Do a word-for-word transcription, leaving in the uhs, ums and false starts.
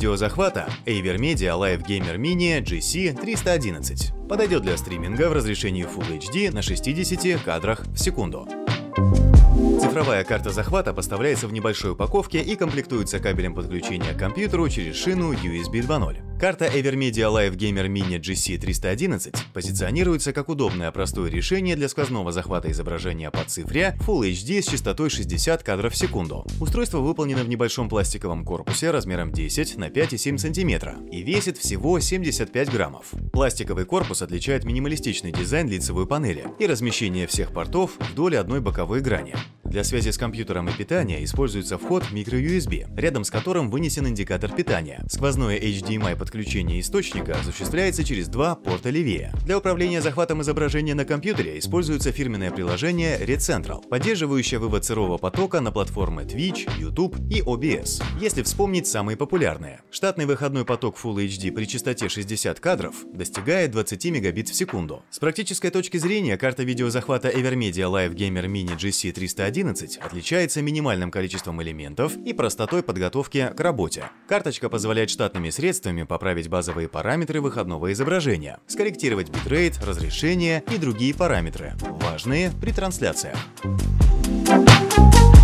видеозахвата AverMedia Live Gamer Mini джи си триста одиннадцать. Подойдет для стриминга в разрешении Full эйч ди на шестидесяти кадрах в секунду. Цифровая карта захвата поставляется в небольшой упаковке и комплектуется кабелем подключения к компьютеру через шину ю эс би два ноль. Карта AverMedia Live Gamer Mini джи си триста одиннадцать позиционируется как удобное простое решение для сквозного захвата изображения по цифре Full эйч ди с частотой шестьдесят кадров в секунду. Устройство выполнено в небольшом пластиковом корпусе размером десять на пять и семь сантиметра и весит всего семьдесят пять граммов. Пластиковый корпус отличает минималистичный дизайн лицевой панели и размещение всех портов вдоль одной боковой грани. Для связи с компьютером и питания используется вход микро ю эс би, рядом с которым вынесен индикатор питания. Сквозное эйч ди эм ай подключение источника осуществляется через два порта левее. Для управления захватом изображения на компьютере используется фирменное приложение RedCentral, поддерживающее вывод сырого потока на платформы Twitch, YouTube и о би эс. Если вспомнить самые популярные. Штатный выходной поток Full эйч ди при частоте шестьдесят кадров достигает двадцати мегабит в секунду. С практической точки зрения карта видеозахвата AverMedia Live Gamer Mini джи си триста одиннадцать отличается минимальным количеством элементов и простотой подготовки к работе. Карточка позволяет штатными средствами поправить базовые параметры выходного изображения, скорректировать битрейт, разрешение и другие параметры, важные при трансляциях.